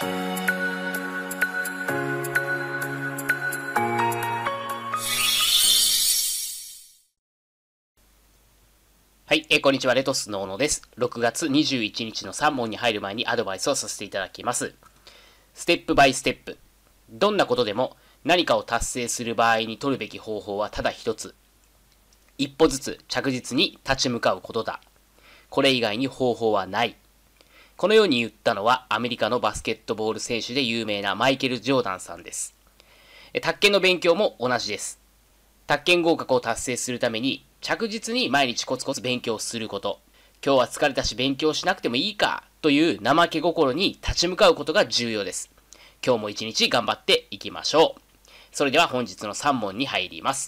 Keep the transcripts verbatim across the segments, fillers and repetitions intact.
はい、えー、こんにちは。レトスの小野です。ろくがつにじゅういちにちのさん問に入る前にアドバイスをさせていただきます。ステップバイステップ。どんなことでも何かを達成する場合に取るべき方法はただ一つ。一歩ずつ着実に立ち向かうことだ。これ以外に方法はない。このように言ったのはアメリカのバスケットボール選手で有名なマイケル・ジョーダンさんです。宅建の勉強も同じです。宅建合格を達成するために着実に毎日コツコツ勉強すること。今日は疲れたし勉強しなくてもいいかという怠け心に立ち向かうことが重要です。今日も一日頑張っていきましょう。それでは本日のさん問に入ります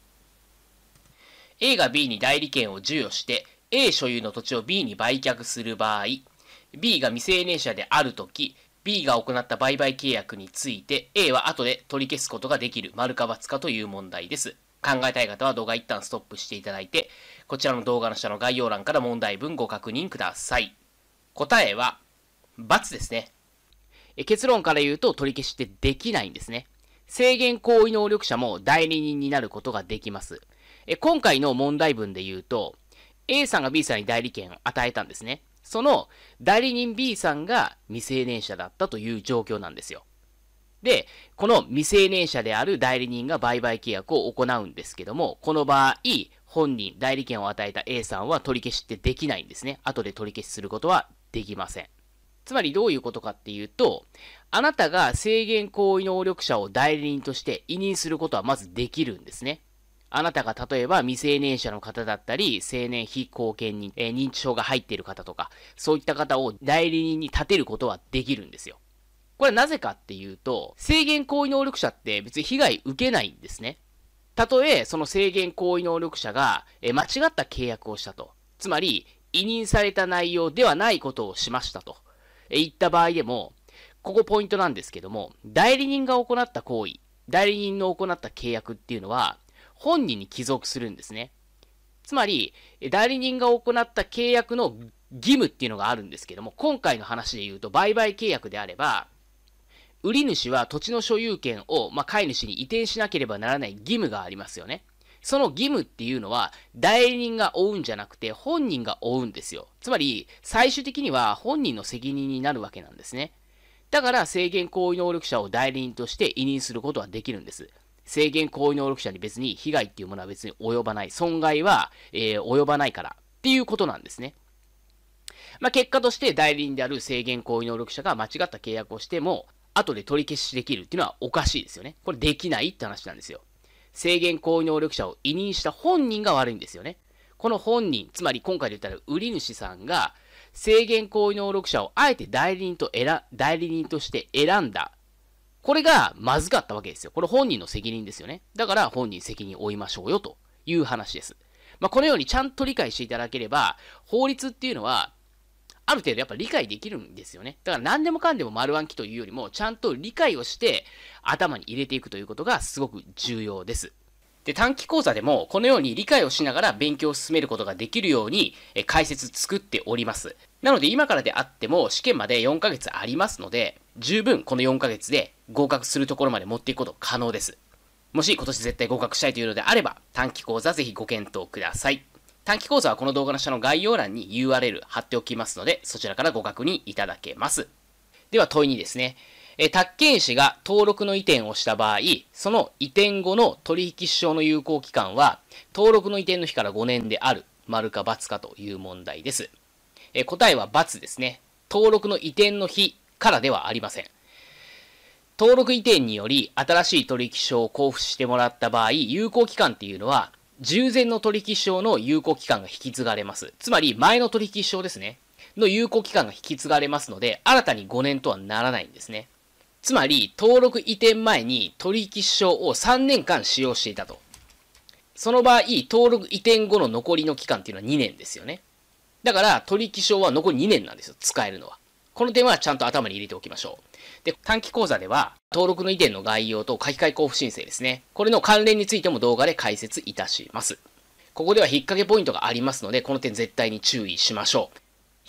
。A が B に代理権を授与して A 所有の土地を B に売却する場合、B が未成年者であるとき、B が行った売買契約について A は後で取り消すことができる丸か×かという問題です。考えたい方は動画一旦ストップしていただいて、こちらの動画の下の概要欄から問題文ご確認ください。答えは、×ですね。結論から言うと取り消しってできないんですね。制限行為能力者も代理人になることができます。今回の問題文で言うと、A さんが B さんに代理権を与えたんですね。その代理人 B さんが未成年者だったという状況なんですよ。で、この未成年者である代理人が売買契約を行うんですけども、この場合、本人、代理権を与えた A さんは取り消しってできないんですね。後で取り消しすることはできません。つまりどういうことかっていうと、あなたが制限行為能力者を代理人として委任することはまずできるんですね。あなたが例えば未成年者の方だったり、成年非後見人、えー、認知症が入っている方とか、そういった方を代理人に立てることはできるんですよ。これはなぜかっていうと、制限行為能力者って別に被害受けないんですね。たとえその制限行為能力者が間違った契約をしたと。つまり、委任された内容ではないことをしましたと言った場合でも、ここポイントなんですけども、代理人が行った行為、代理人の行った契約っていうのは、本人に帰属するんですね。つまり、代理人が行った契約の義務っていうのがあるんですけども、今回の話で言うと、売買契約であれば、売り主は土地の所有権を、まあ、買い主に移転しなければならない義務がありますよね。その義務っていうのは、代理人が負うんじゃなくて、本人が負うんですよ。つまり、最終的には本人の責任になるわけなんですね。だから、制限行為能力者を代理人として委任することはできるんです。制限行為能力者に別に被害っていうものは別に及ばない。損害は、えー、及ばないからっていうことなんですね。まあ、結果として代理人である制限行為能力者が間違った契約をしても、後で取り消しできるっていうのはおかしいですよね。これできないって話なんですよ。制限行為能力者を委任した本人が悪いんですよね。この本人、つまり今回で言ったら売り主さんが制限行為能力者をあえて代理人と選、代理人として選んだ。これがまずかったわけですよ。これ本人の責任ですよね。だから本人責任を負いましょうよという話です。まあ、このようにちゃんと理解していただければ、法律っていうのはある程度やっぱ理解できるんですよね。だから何でもかんでも丸暗記というよりも、ちゃんと理解をして頭に入れていくということがすごく重要です。で、短期講座でもこのように理解をしながら勉強を進めることができるように解説作っております。なので今からであっても試験までよんかげつありますので、十分このよんかげつで合格するところまで持っていくこと可能です。もし今年絶対合格したいというのであれば、短期講座ぜひご検討ください。短期講座はこの動画の下の概要欄に ユーアールエル 貼っておきますので、そちらからご確認いただけます。では問いにですね、え宅建士が登録の移転をした場合、その移転後の取引証の有効期間は、登録の移転の日からごねんである、丸か×かという問題です。え答えは×ですね。登録の移転の日からではありません。登録移転により新しい取引証を交付してもらった場合、有効期間っていうのは、従前の取引証の有効期間が引き継がれます。つまり、前の取引証ですね。の有効期間が引き継がれますので、新たにごねんとはならないんですね。つまり、登録移転前に取引証をさんねんかん使用していたと。その場合、登録移転後の残りの期間っていうのはにねんですよね。だから、取引証は残りにねんなんですよ。使えるのは。この点はちゃんと頭に入れておきましょう。で、短期講座では、登録の移転の概要と書き換え交付申請ですね。これの関連についても動画で解説いたします。ここでは引っ掛けポイントがありますので、この点絶対に注意しましょう。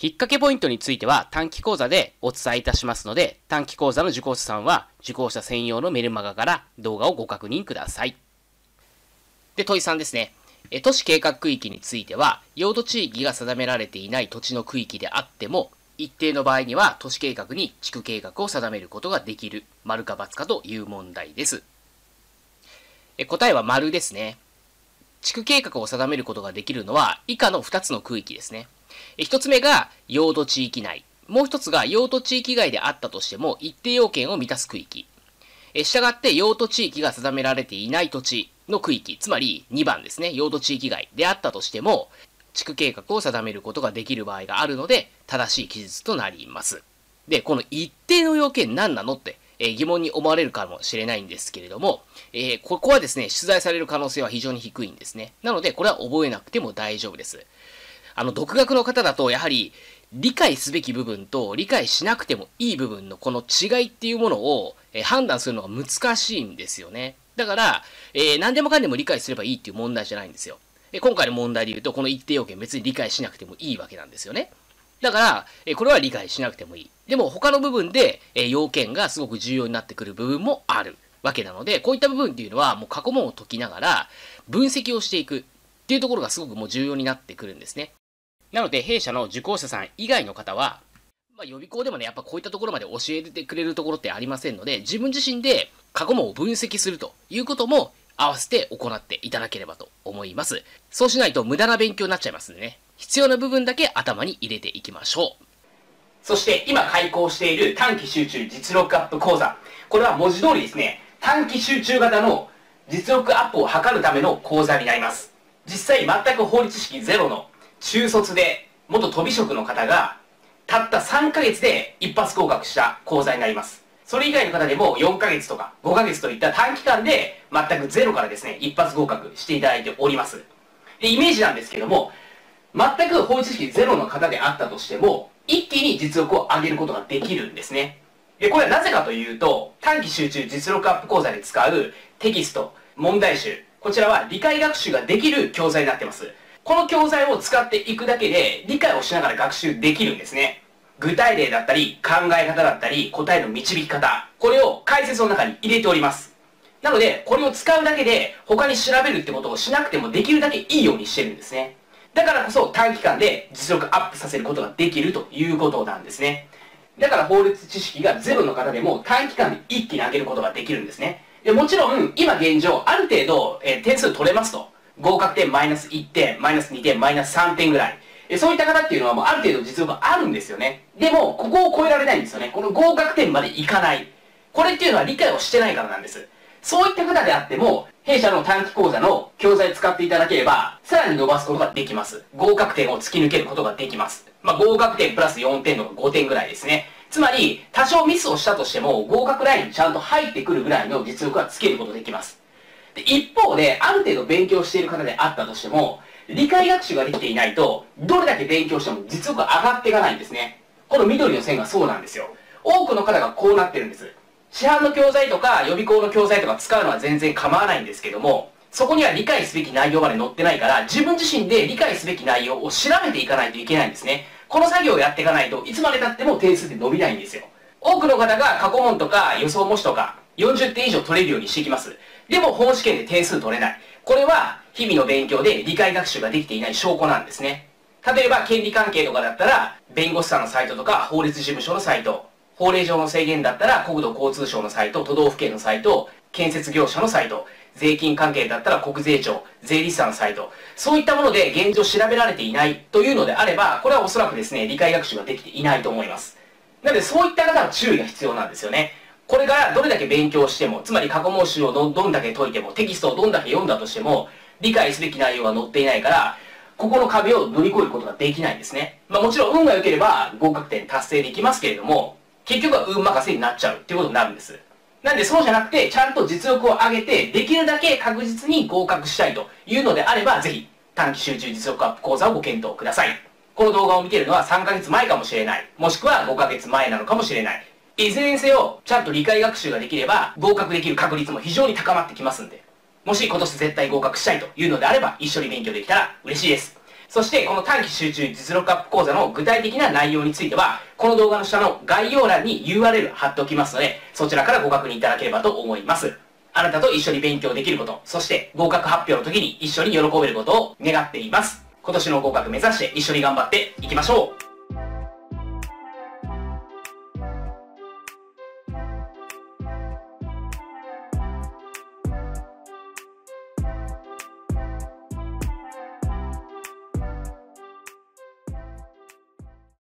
引っ掛けポイントについては短期講座でお伝えいたしますので、短期講座の受講者さんは受講者専用のメルマガから動画をご確認ください。で、問いさんですね。都市計画区域については、用途地域が定められていない土地の区域であっても、一定の場合には都市計画に地区計画を定めることができる、丸か×かという問題です。答えは丸ですね。地区計画を定めることができるのは以下のふたつの区域ですね。ひとつめが用途地域内。もうひとつが用途地域外であったとしても一定要件を満たす区域。したがって用途地域が定められていない土地の区域、つまりにばんですね。用途地域外であったとしても、地区計画を定めることができる場合があるので、正しい記述となります。で、この一定の要件何なのって、えー、疑問に思われるかもしれないんですけれども、えー、ここはですね、出題される可能性は非常に低いんですね。なので、これは覚えなくても大丈夫です。あの、独学の方だと、やはり、理解すべき部分と理解しなくてもいい部分のこの違いっていうものを、えー、判断するのが難しいんですよね。だから、えー、何でもかんでも理解すればいいっていう問題じゃないんですよ。今回の問題で言うと、この一定要件別に理解しなくてもいいわけなんですよね。だから、これは理解しなくてもいい。でも他の部分で要件がすごく重要になってくる部分もあるわけなので、こういった部分っていうのはもう過去問を解きながら分析をしていくっていうところがすごくもう重要になってくるんですね。なので、弊社の受講者さん以外の方は、まあ、予備校でもね、やっぱこういったところまで教えてくれるところってありませんので、自分自身で過去問を分析するということも合わせて行っていただければと思います。そうしないと無駄な勉強になっちゃいますんでね。必要な部分だけ頭に入れていきましょう。そして今開講している短期集中実力アップ講座。これは文字通りですね、短期集中型の実力アップを図るための講座になります。実際全く法律知識ゼロの中卒で元飛び職の方がたったさんかげつで一発合格した講座になります。それ以外の方でもよんかげつとかごかげつといった短期間で全くゼロからですね、一発合格していただいております。で、イメージなんですけども、全く法律知識ゼロの方であったとしても、一気に実力を上げることができるんですね。で、これはなぜかというと、短期集中実力アップ講座で使うテキスト、問題集、こちらは理解学習ができる教材になっています。この教材を使っていくだけで理解をしながら学習できるんですね。具体例だったり、考え方だったり、答えの導き方、これを解説の中に入れております。なので、これを使うだけで、他に調べるってことをしなくてもできるだけいいようにしてるんですね。だからこそ短期間で実力アップさせることができるということなんですね。だから法律知識がゼロの方でも短期間で一気に上げることができるんですね。でもちろん、今現状、ある程度、えー、点数取れますと。合格点マイナスいってん、マイナスにてん、マイナスさんてんぐらい。そういった方っていうのはもうある程度実力があるんですよね。でも、ここを超えられないんですよね。この合格点までいかない。これっていうのは理解をしてないからなんです。そういった方であっても、弊社の短期講座の教材使っていただければ、さらに伸ばすことができます。合格点を突き抜けることができます。まあ、合格点プラスよんてんとかごてんぐらいですね。つまり、多少ミスをしたとしても、合格ラインにちゃんと入ってくるぐらいの実力はつけることができます。で、一方で、ある程度勉強している方であったとしても、理解学習ができていないと、どれだけ勉強しても実力が上がっていかないんですね。この緑の線がそうなんですよ。多くの方がこうなってるんです。市販の教材とか予備校の教材とか使うのは全然構わないんですけども、そこには理解すべき内容まで載ってないから、自分自身で理解すべき内容を調べていかないといけないんですね。この作業をやっていかないといつまで経っても点数って伸びないんですよ。多くの方が過去問とか予想模試とかよんじゅってん以上取れるようにしていきます。でも本試験で点数取れない。これは日々の勉強で理解学習ができていない証拠なんですね。例えば権利関係とかだったら弁護士さんのサイトとか法律事務所のサイト、法令上の制限だったら国土交通省のサイト、都道府県のサイト、建設業者のサイト、税金関係だったら国税庁、税理士さんのサイト、そういったもので現状調べられていないというのであれば、これはおそらくですね、理解学習ができていないと思います。なのでそういった方は注意が必要なんですよね。これからどれだけ勉強しても、つまり過去問集を ど, どんだけ解いても、テキストをどんだけ読んだとしても、理解すべき内容が載っていないから、ここの壁を乗り越えることができないんですね。まあもちろん運が良ければ合格点達成できますけれども、結局は運任せになっちゃうっていうことになるんです。なんでそうじゃなくて、ちゃんと実力を上げて、できるだけ確実に合格したいというのであれば、ぜひ短期集中実力アップ講座をご検討ください。この動画を見ているのはさんかげつまえかもしれない。もしくはごかげつまえなのかもしれない。いずれにせよ、ちゃんと理解学習ができれば、合格できる確率も非常に高まってきますんで、もし今年絶対合格したいというのであれば、一緒に勉強できたら嬉しいです。 そしてこの短期集中実力アップ講座の具体的な内容については、この動画の下の概要欄に ユーアールエル 貼っておきますので、そちらからご確認いただければと思います。あなたと一緒に勉強できること、そして合格発表の時に一緒に喜べることを願っています。今年の合格目指して一緒に頑張っていきましょう。